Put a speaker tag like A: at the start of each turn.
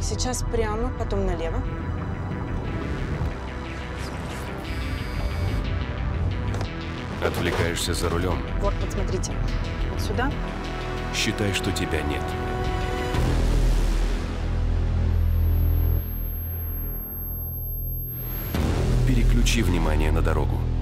A: Сейчас прямо, потом налево.
B: Отвлекаешься за рулем.
A: Вот, смотрите. Вот сюда.
B: Считай, что тебя нет. Переключи внимание на дорогу.